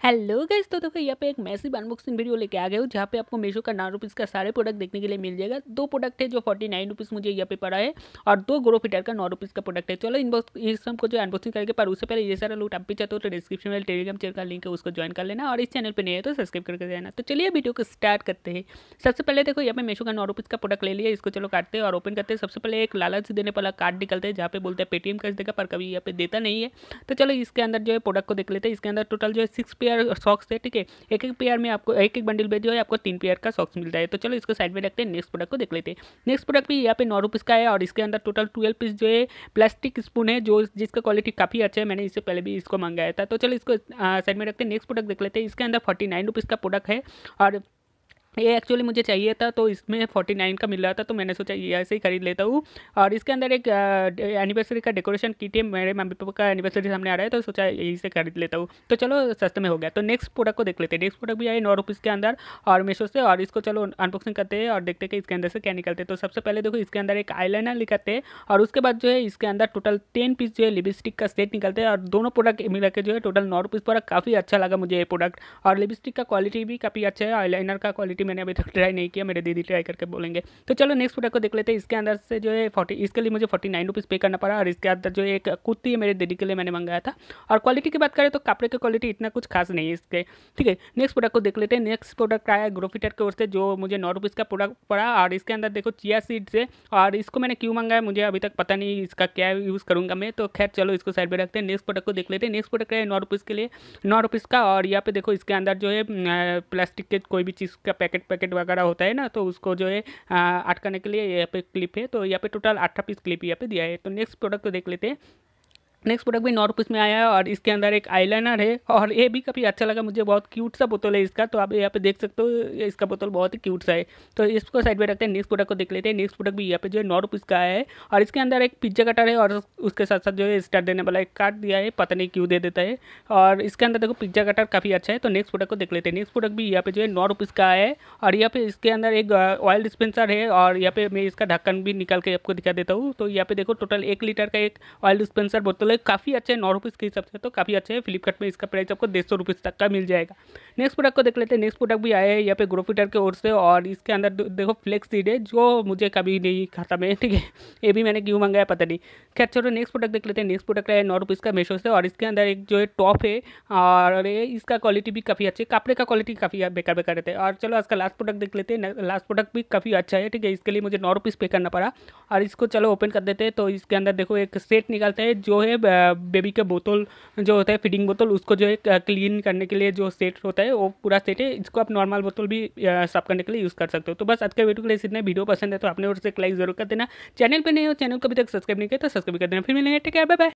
Hello guys, तो देखो यहाँ पे एक मैसिव अनबॉक्सिंग वीडियो लेके आ गए हो जहाँ पे आपको मीशो का 9 रुपीज़ का सारे प्रोडक्ट देखने के लिए मिल जाएगा। दो प्रोडक्ट है जो 49 रुपीज़ मुझे यहाँ पे पड़ा है और दो ग्रो फिटर का 9 रुपीज़ का प्रोडक्ट है। चलो इस सबको जो अनबॉक्सिंग करेंगे, पर उससे पहले ये सारा लूट आप भी चाहते हो तो डिस्क्रिप्शन में टेलीग्राम चैनल का लिंक है, उसको ज्वाइन कर लेना और इस चैनल पर नहीं है तो सब्सक्राइब करके देना। तो चलिए वीडियो को स्टार्ट करते हैं। सबसे पहले देखो यहाँ पे मीशो का 9 रुपीज़ का प्रोडक्ट ले लिया, इसको चलो काटते हैं और ओपन करते हैं। सबसे पहले एक लालच देने वाला कार्ड निकलते हैं जहाँ पे बोलते हैं पेटीएम कैश देगा, पर कभी यहाँ पे देता नहीं है। तो चलो इसके अंदर जो है प्रोडक्ट को देख लेते हैं। इसके अंदर टोटल जो है 6 पेयर सॉक्स है, ठीक है। एक एक पेयर में आपको एक एक बंडल में जो है आपको 3 पेयर का सॉक्स मिलता है। तो चलो इसको साइड में रखते हैं, नेक्स्ट प्रोडक्ट को देख लेते हैं। नेक्स्ट प्रोडक्ट भी यहाँ पे 9 रुपीज़ का है और इसके अंदर टोटल 12 पीस जो है प्लास्टिक स्पून है, जो जिसका क्वालिटी काफ़ी अच्छा है। मैंने इससे पहले भी इसको मंगाया था। तो चलो इसको साइड में रखते हैं, नेक्स्ट प्रोडक्ट देख लेते हैं। इसके अंदर 49 रुपीज़ का प्रोडक्ट है और ये एक्चुअली मुझे चाहिए था, तो इसमें 49 का मिल रहा था, तो मैंने सोचा ये ऐसे ही खरीद लेता हूँ। और इसके अंदर एक एनिवर्सरी का डेकोरेशन किट है, मेरे मम्मी पापा का एनिवर्सरी सामने आ रहा है तो सोचा यही से खरीद लेता हूँ। तो चलो सस्ते में हो गया। तो नेक्स्ट प्रोडक्ट को देख लेते हैं। नेक्स्ट प्रोडक्ट भी आए 9 रुपीज़ के अंदर और मीशो से, और इसको चलो अनबॉक्सिंग करते हैं और देखते हैं कि इसके अंदर से क्या निकलते हैं। तो सबसे पहले देखो इसके अंदर एक आईलाइनर निकलते हैं और उसके बाद जो है इसके अंदर टोटल 10 पीस जो है लिपस्टिक का सेट निकलते हैं और दोनों प्रोडक्ट मिला के जो है टोटल 9 रुपीज़ पड़ा। काफ़ी अच्छा लगा मुझे ये प्रोडक्ट और लिपस्टिक का क्वालिटी भी काफ़ी अच्छा है। आईलाइनर का क्वालिटी मैंने अभी तक ट्राई नहीं किया, मेरे दीदी ट्राई करके बोलेंगे। तो चलो नेक्स्ट प्रोडक्ट को देख लेते हैं। इसके अंदर से जो है 40, इसके लिए मुझे 49 रुपीज़ पे करना पड़ा और इसके अंदर जो है एक कुर्ती है मेरे दीदी के लिए मैंने मंगाया था। और क्वालिटी की बात करें तो कपड़े की क्वालिटी इतना कुछ खास नहीं है इसके, ठीक है। नेक्स्ट प्रोडक्ट को देख लेते हैं। नेक्स्ट प्रोडक्ट आया ग्रोफिटर की ओर से, जो मुझे 9 रुपीज़ का प्रोडक्ट पड़ा और इसके अंदर देखो चिया सीड्स है और इसको मैंने क्यों मंगाया मुझे अभी तक पता नहीं, इसका क्या यूज़ करूँगा मैं। तो खैर चलो इसको साइड में रखते हैं। नेक्स्ट प्रोडक्ट को देख लेते हैं। नेक्स्ट प्रोडक्ट है 9 रुपीज़ के लिए, 9 रुपीज़ का और यहाँ पे देखो इसके अंदर जो है प्लास्टिक के कोई भी चीज़ का पैकेट वगैरह होता है ना, तो उसको जो है अटकाने के लिए यहाँ पे क्लिप है। तो यहाँ पे टोटल 18 पीस क्लिप यहाँ पे दिया है। तो नेक्स्ट प्रोडक्ट को देख लेते हैं। नेक्स्ट प्रोडक्ट भी 9 रुपीज़ में आया है और इसके अंदर एक आईलाइनर है और ये भी काफ़ी अच्छा लगा मुझे, बहुत क्यूट सा बोतल है इसका। तो आप यहाँ पे देख सकते हो, इसका बोतल बहुत ही क्यूट सा है। तो इसको साइड में रखते हैं। नेक्स्ट प्रोडक्ट को देख लेते हैं। नेक्स्ट प्रोडक्ट भी यहाँ पे जो है 9 रुपीज़ का आया है और इसके अंदर एक पिज्जा कटर है और उसके साथ साथ जो है स्टार देने वाला एक कार्ड दिया है, पता नहीं क्यों दे देता है। और इसके अंदर देखो पिज्जा कटर काफ़ी अच्छा है। तो नेक्स्ट प्रोडक्ट को देख लेते हैं। नेक्स्ट प्रोडक्ट भी यहाँ पे जो है 9 रुपीज़ का आया है और यहाँ पे इसके अंदर एक ऑयल डिस्पेंसर है और यहाँ पे मैं इसका ढक्कन भी निकाल के आपको दिखा देता हूँ। तो यहाँ पे देखो टोटल 1 लीटर का एक ऑयल डिस्पेंसर बोतल है, काफ़ी अच्छा है। 9 रुपीज़ के हिसाब से तो काफ़ी अच्छा है। फ्लिपकार्ट में इसका प्राइस आपको 150 रुपीज़ तक का मिल जाएगा। नेक्स्ट प्रोडक्ट को देख लेते हैं। नेक्स्ट प्रोडक्ट भी आया है यहाँ पे ग्रोफिटर की ओर से और इसके अंदर देखो फ्लेक्स सीड है, जो मुझे कभी नहीं खाता मैं, ठीक है। ये भी मैंने क्यों मंगाया पता नहीं। खैर चलो नेक्स्ट प्रोडक्ट देख लेते हैं। नेक्स्ट प्रोडक्ट है 9 रुपीज़ का मीशो से और इसके अंदर एक जो है टॉप है और इसका क्वालिटी भी काफ़ी अच्छी है। कपड़े का क्वालिटी काफ़ी बेकार बेकार रहता है। और चलो आज का लास्ट प्रोडक्ट देख लेते हैं। लास्ट प्रोडक्ट भी काफ़ी अच्छा है, ठीक है। इसके लिए मुझे 9 रुपीज़ पे करना पड़ा और इसको चलो ओपन कर देते हैं। तो इसके अंदर देखो एक सेट निकलता है, जो है बेबी का बोतल जो होता है फीडिंग बोतल, उसको जो है क्लीन करने के लिए जो सेट होता है वो पूरा सेट है। इसको आप नॉर्मल बोतल भी साफ करने के लिए यूज़ कर सकते हो। तो बस आज के वीडियो के लिए इतना। वीडियो पसंद है तो अपने ओर से एक लाइक जरूर कर देना। चैनल पे नहीं हो, चैनल को अभी तक सब्सक्राइब नहीं किया तो सब्सक्राइब कर देना। फिर मिलेंगे, टेक केयर, बाय बाय।